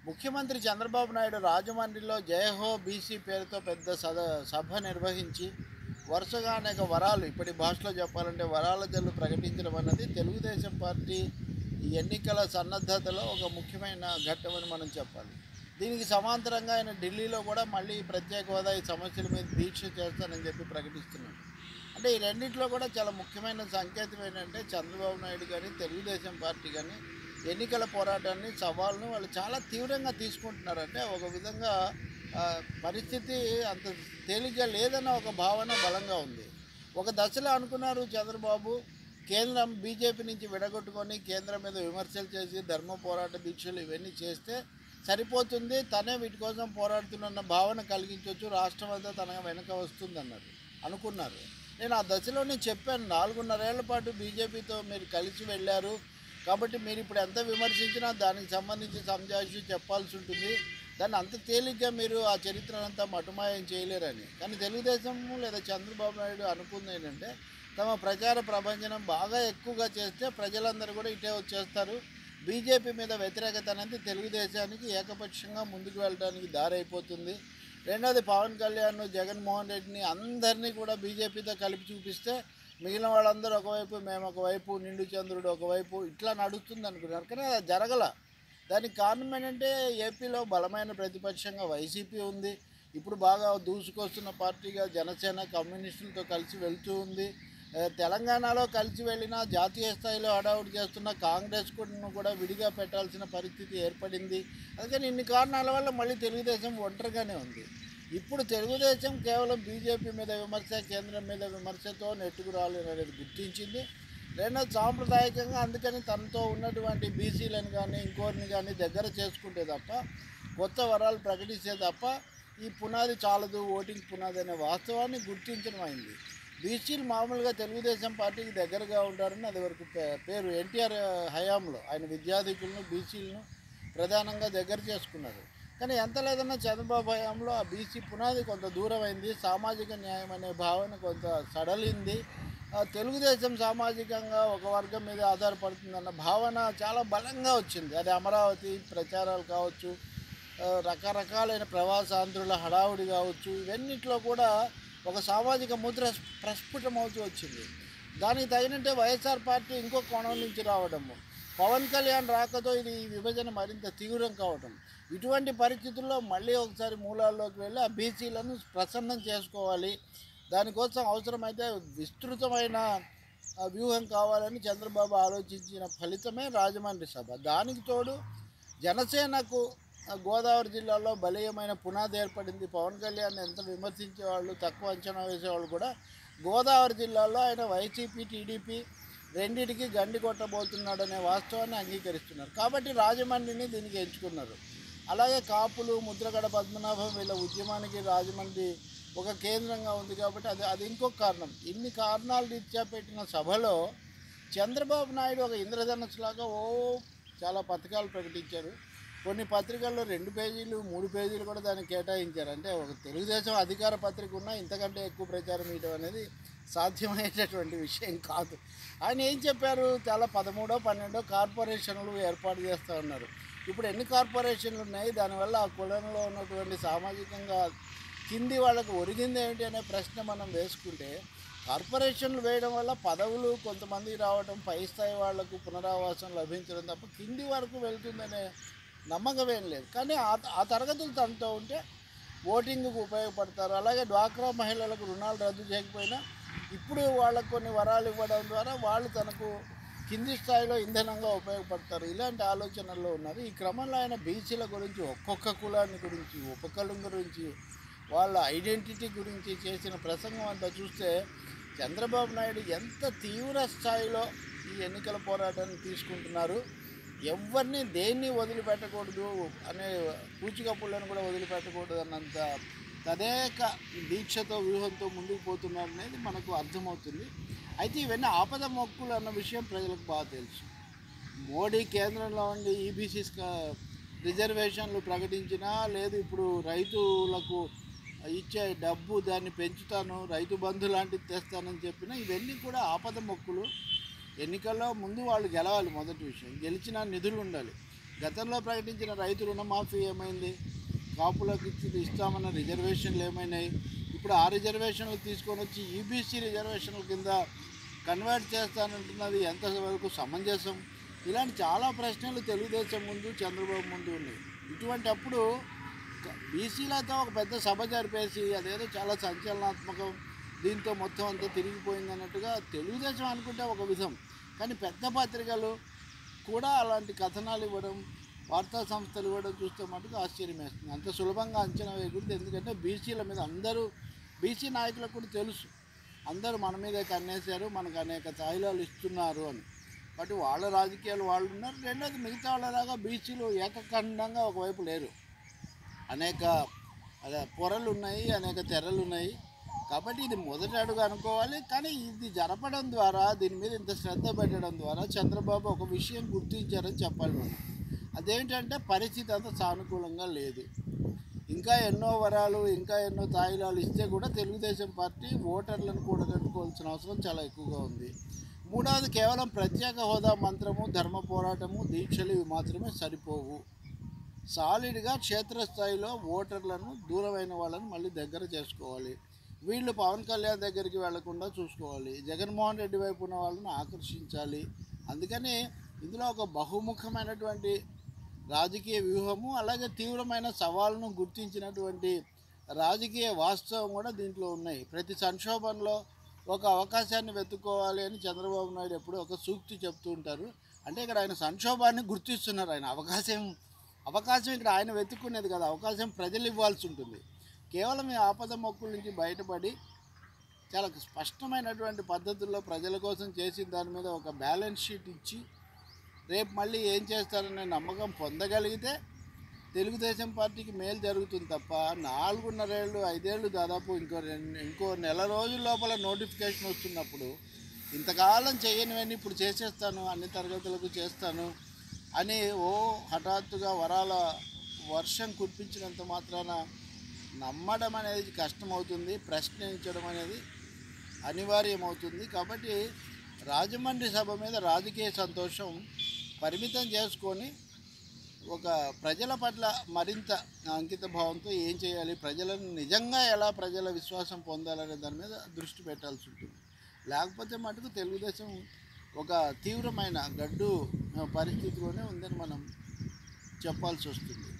ముఖ్యమంత్రి చంద్రబాబు నాయుడు రాజమండ్రిలో జయహో బీసీ పేరుతో పెద్ద సభ నిర్వహించి వరుసగా అనేక వరాలు, ఇప్పటి భాషలో చెప్పాలంటే వరాల జల్లు ప్రకటించడం అన్నది తెలుగుదేశం పార్టీ ఎన్నికల సన్నద్ధతలో ఒక ముఖ్యమైన ఘట్టమని మనం చెప్పాలి. దీనికి సమాంతరంగా ఆయన ఢిల్లీలో కూడా మళ్ళీ ప్రత్యేక హోదా ఈ సమస్యల మీద దీక్ష చేస్తానని చెప్పి ప్రకటిస్తున్నాడు. అంటే ఈ రెండింటిలో కూడా చాలా ముఖ్యమైన సంకేతం ఏంటంటే చంద్రబాబు నాయుడు కానీ తెలుగుదేశం పార్టీ కానీ ఎన్నికల పోరాటాన్ని సవాళ్ళను వాళ్ళు చాలా తీవ్రంగా తీసుకుంటున్నారు. అంటే ఒక విధంగా పరిస్థితి అంత తేలిగ్గా లేదన్న ఒక భావన బలంగా ఉంది. ఒక దశలో అనుకున్నారు చంద్రబాబు కేంద్రం బీజేపీ నుంచి విడగొట్టుకొని కేంద్రం మీద విమర్శలు చేసి ధర్మ పోరాట దీక్షలు ఇవన్నీ చేస్తే సరిపోతుంది, తనే వీటి కోసం పోరాడుతున్న భావన కలిగించవచ్చు, రాష్ట్రం అంతా తన వెనక వస్తుందన్నారు అనుకున్నారు. నేను ఆ దశలోనే చెప్పాను, 4.5 ఏళ్ల పాటు బీజేపీతో మీరు కలిసి వెళ్ళారు కాబట్టి మీరు ఇప్పుడు ఎంత విమర్శించినా దానికి సంబంధించి సంజాయిషి చెప్పాల్సి ఉంటుంది, దాన్ని అంత తేలిగ్గా మీరు ఆ చరిత్రనంతా మటుమాయం చేయలేరని. కానీ తెలుగుదేశం లేదా చంద్రబాబు నాయుడు అనుకుంది ఏంటంటే తమ ప్రచార ప్రభంజనం బాగా ఎక్కువగా చేస్తే ప్రజలందరూ కూడా ఇటే వచ్చేస్తారు, బీజేపీ మీద వ్యతిరేకత అనేది తెలుగుదేశానికి ఏకపక్షంగా ముందుకు వెళ్ళడానికి దారైపోతుంది. రెండోది పవన్ కళ్యాణ్, జగన్మోహన్ రెడ్డిని అందరినీ కూడా బీజేపీతో కలిపి చూపిస్తే మిగిలిన వాళ్ళందరూ ఒకవైపు, మేము ఒకవైపు, నిండు చంద్రుడు ఒకవైపు, ఇట్లా నడుస్తుంది అనుకున్నారు. కానీ అది జరగల. దానికి కారణం ఏంటంటే ఏపీలో బలమైన ప్రతిపక్షంగా వైసీపీ ఉంది, ఇప్పుడు బాగా దూసుకొస్తున్న పార్టీగా జనసేన కమ్యూనిస్టులతో కలిసి వెళ్తూ ఉంది. తెలంగాణలో కలిసి వెళ్ళినా జాతీయ స్థాయిలో హడావుడి చేస్తున్న కాంగ్రెస్ కూడా విడిగా పెట్టాల్సిన పరిస్థితి ఏర్పడింది. అందుకని ఇన్ని కారణాల వల్ల మళ్ళీ తెలుగుదేశం ఒంటరిగానే ఉంది. ఇప్పుడు తెలుగుదేశం కేవలం బీజేపీ మీద విమర్శ, కేంద్రం మీద విమర్శతో నెట్టుకు రాలేదనేది గుర్తించింది. రెండోది సాంప్రదాయకంగా అందుకని తనతో ఉన్నటువంటి బీసీలను కానీ ఇంకోరిని కానీ దగ్గర చేసుకుంటే తప్ప, కొత్త వరాలు ప్రకటిస్తే తప్ప ఈ పునాది చాలదు, ఓటింగ్ పునాది అనే వాస్తవాన్ని గుర్తించడం అయింది. బీసీలు మామూలుగా తెలుగుదేశం పార్టీకి దగ్గరగా ఉంటారని అది వరకు పేరు. ఎన్టీఆర్ హయాంలో ఆయన విద్యార్థికులను బీసీలను ప్రధానంగా దగ్గర చేసుకున్నారు. కానీ ఎంత లేదన్నా చంద్రబాబు హయాంలో ఆ బీసీ పునాది కొంత దూరం అయింది, సామాజిక న్యాయం అనే భావన కొంత సడలింది. తెలుగుదేశం సామాజికంగా ఒక వర్గం మీద ఆధారపడుతుందన్న భావన చాలా బలంగా వచ్చింది. అది అమరావతి ప్రచారాలు కావచ్చు, రకరకాలైన ప్రవాసాంధ్రుల హడావుడి కావచ్చు, ఇవన్నిట్లో కూడా ఒక సామాజిక ముద్ర ప్రస్ఫుటమవుతూ వచ్చింది. దానికి తగినట్టే వైఎస్ఆర్ పార్టీ ఇంకో కోణం నుంచి రావడము, పవన్ కళ్యాణ్ రాకతో ఇది ఈ విభజన మరింత తీవ్రం కావడం, ఇటువంటి పరిస్థితుల్లో మళ్ళీ ఒకసారి మూలాల్లోకి వెళ్ళి ఆ బీసీలను ప్రసన్నం చేసుకోవాలి, దానికోసం అవసరమైతే విస్తృతమైన వ్యూహం కావాలని చంద్రబాబు ఆలోచించిన ఫలితమే రాజమండ్రి సభ. దానికి తోడు జనసేనకు గోదావరి జిల్లాలో బలీయమైన పునాది ఏర్పడింది. పవన్ కళ్యాణ్ ఎంత విమర్శించేవాళ్ళు, తక్కువ అంచనా వేసేవాళ్ళు కూడా గోదావరి జిల్లాలో ఆయన వైసీపీ టీడీపీ రెండింటికి గండి కొట్టబోతున్నాడనే వాస్తవాన్ని అంగీకరిస్తున్నారు. కాబట్టి రాజమండ్రిని దీనికి ఎంచుకున్నారు. అలాగే కాపులు, ముద్రగడ పద్మనాభం వీళ్ళ ఉద్యమానికి రాజమండ్రి ఒక కేంద్రంగా ఉంది కాబట్టి అది ఇంకొక కారణం. ఇన్ని కారణాలు రీత్యా పెట్టిన సభలో చంద్రబాబు నాయుడు ఒక ఇంద్రధనుస్సులాగా చాలా పథకాలు ప్రకటించారు. కొన్ని పత్రికల్లో 2 పేజీలు 3 పేజీలు కూడా దానికి కేటాయించారు. అంటే ఒక తెలుగుదేశం అధికార పత్రిక ఉన్నా ఇంతకంటే ఎక్కువ ప్రచారం ఇవ్వడం అనేది సాధ్యమయ్యేటటువంటి విషయం కాదు. ఆయన ఏం చెప్పారు, చాలా 13 12 కార్పొరేషన్లు ఏర్పాటు చేస్తూ ఉన్నారు. ఇప్పుడు ఎన్ని కార్పొరేషన్లు ఉన్నాయి, దానివల్ల ఆ కులంలో ఉన్నటువంటి సామాజికంగా కింది వాళ్ళకు ఒరిగింది ఏమిటి అనే ప్రశ్న మనం వేసుకుంటే, కార్పొరేషన్లు వేయడం వల్ల పదవులు కొంతమందికి రావడం, పై స్థాయి వాళ్లకు పునరావాసం లభించడం తప్ప కింది వరకు వెళ్తుందనే నమ్మకం ఏం లేదు. కానీ ఆ తరగతులు తనతో ఉంటే ఓటింగ్కు ఉపయోగపడతారు. అలాగే డ్వాక్రా మహిళలకు రుణాలు రద్దు చేయకపోయినా ఇప్పుడు వాళ్ళకు కొన్ని వరాలు ఇవ్వడం ద్వారా వాళ్ళు తనకు కింది స్థాయిలో ఇంధనంగా ఉపయోగపడతారు. ఇలాంటి ఆలోచనల్లో ఉన్నారు. ఈ క్రమంలో ఆయన బీసీల గురించి, ఒక్కొక్క కులాన్ని గురించి, ఉపకులం గురించి, వాళ్ళ ఐడెంటిటీ గురించి చేసిన ప్రసంగం అంతా చూస్తే చంద్రబాబు నాయుడు ఎంత తీవ్ర స్థాయిలో ఈ ఎన్నికల పోరాటాన్ని తీసుకుంటున్నారు, ఎవరిని దేన్ని వదిలిపెట్టకూడదు అనే పూచికప్పులను కూడా వదిలిపెట్టకూడదు అన్నంత తదేక దీక్షతో వ్యూహంతో ముందుకు పోతున్నారు అనేది మనకు అర్థమవుతుంది. అయితే ఇవన్నీ ఆపద మొక్కులు అన్న విషయం ప్రజలకు బాగా తెలుసు. మోడీ కేంద్రంలో ఉండి ఈబీసీ రిజర్వేషన్లు ప్రకటించినా, లేదు ఇప్పుడు రైతులకు ఇచ్చే డబ్బు దాన్ని పెంచుతాను, రైతు బంధు లాంటిది తెస్తానని చెప్పినా ఇవన్నీ కూడా ఆపద మొక్కులు. ఎన్నికల్లో ముందు వాళ్ళు గెలవాలి, మొదటి విషయం. గెలిచిన నిధులు ఉండాలి. గతంలో ప్రకటించిన రైతు రుణమాఫీ ఏమైంది? కాపులకు ఇస్తామన్న రిజర్వేషన్లు ఏమైనాయి? ఇప్పుడు ఆ రిజర్వేషన్లు తీసుకొని వచ్చి ఈబీసీ రిజర్వేషన్ల కింద కన్వర్ట్ చేస్తానంటున్నది ఎంతవరకు సమంజసం? ఇలాంటి చాలా ప్రశ్నలు తెలుగుదేశం ముందు, చంద్రబాబు ముందు ఉన్నాయి. ఇటువంటి అప్పుడు బీసీలతో ఒక పెద్ద సభ జరిపేసి అదేదో చాలా సంచలనాత్మకం, దీంతో మొత్తం అంతా తిరిగిపోయింది అన్నట్టుగా తెలుగుదేశం అనుకుంటే ఒక విధం, కానీ పెద్ద పత్రికలు కూడా అలాంటి కథనాలు ఇవ్వడం, వార్తా సంస్థలు ఇవ్వడం చూస్తే మటుకు ఆశ్చర్యం వేస్తుంది. అంత సులభంగా అంచనా వేయకూడదు. ఎందుకంటే బీసీల మీద అందరూ, బీసీ నాయకులకు కూడా తెలుసు అందరూ మన మీదే కన్నేశారు, మనకు అనేక తాయిలాలు ఇస్తున్నారు అని. బట్ వాళ్ళ రాజకీయాలు వాళ్ళు ఉన్నారు. రెండోది, మిగతా వాళ్ళలాగా బీసీలు ఏకఖండంగా ఒకవైపు లేరు. అనేక పొరలు ఉన్నాయి, అనేక తెరలు ఉన్నాయి. కాబట్టి ఇది మొదటి అడుగు అనుకోవాలి. కానీ ఇది జరపడం ద్వారా, దీని మీద ఇంత శ్రద్ధ పెట్టడం ద్వారా చంద్రబాబు ఒక విషయం గుర్తించారని చెప్పాలి మనం. అదేంటంటే పరిస్థితి అంత సానుకూలంగా లేదు. ఇంకా ఎన్నో వరాలు, ఇంకా ఎన్నో తాయిలాలు ఇస్తే కూడా తెలుగుదేశం పార్టీ ఓటర్లను కూడగట్టుకోవాల్సిన అవసరం చాలా ఎక్కువగా ఉంది. మూడవది, కేవలం ప్రత్యేక హోదా మంత్రము, ధర్మ పోరాటము, దీక్షలు ఇవి మాత్రమే సరిపోవు. సాలిడ్గా క్షేత్రస్థాయిలో ఓటర్లను, దూరమైన వాళ్ళని మళ్ళీ దగ్గర చేసుకోవాలి. వీళ్ళు పవన్ కళ్యాణ్ దగ్గరికి వెళ్లకుండా చూసుకోవాలి. జగన్మోహన్ రెడ్డి వైపు ఉన్న వాళ్ళని ఆకర్షించాలి. అందుకని ఇందులో ఒక బహుముఖమైనటువంటి రాజకీయ వ్యూహము, అలాగే తీవ్రమైన సవాళ్ళను గుర్తించినటువంటి రాజకీయ వాస్తవం కూడా దీంట్లో ఉన్నాయి. ప్రతి సంక్షోభంలో ఒక అవకాశాన్ని వెతుక్కోవాలి అని చంద్రబాబు నాయుడు ఎప్పుడూ ఒక సూక్తి చెప్తూ ఉంటారు. అంటే ఇక్కడ ఆయన సంక్షోభాన్ని గుర్తిస్తున్నారు. ఆయన అవకాశం ఇక్కడ ఆయన వెతుక్కునేది కదా, అవకాశం ప్రజలు ఇవ్వాల్సి ఉంటుంది. కేవలం ఈ ఆపద మొక్కుల నుంచి బయటపడి చాలా స్పష్టమైనటువంటి పద్ధతుల్లో ప్రజల కోసం చేసిన దాని మీద ఒక బ్యాలెన్స్ షీట్ ఇచ్చి రేపు మళ్ళీ ఏం చేస్తారనే నమ్మకం పొందగలిగితే తెలుగుదేశం పార్టీకి మేలు జరుగుతుంది తప్ప 4.5 ఏళ్ళు 5 ఏళ్ళు దాదాపు ఇంకో నెల రోజుల లోపల నోటిఫికేషన్ వస్తున్నప్పుడు ఇంతకాలం చేయనివన్నీ ఇప్పుడు చేసేస్తాను, అన్ని తరగతులకు చేస్తాను అని హఠాత్తుగా వరాల వర్షం కురిపించినంత మాత్రాన నమ్మడం అనేది కష్టమవుతుంది, ప్రశ్నించడం అనేది అనివార్యమవుతుంది. కాబట్టి రాజమండ్రి సభ మీద రాజకీయ సంతోషం పరిమితం చేసుకొని ఒక ప్రజల పట్ల మరింత అంకిత భావంతో ఏం చేయాలి, ప్రజలను నిజంగా ఎలా ప్రజల విశ్వాసం పొందాలనే దాని మీద దృష్టి పెట్టాల్సి ఉంటుంది. లేకపోతే మటుకు తెలుగుదేశం ఒక తీవ్రమైన గడ్డు పరిస్థితిలోనే ఉందని మనం చెప్పాల్సి వస్తుంది.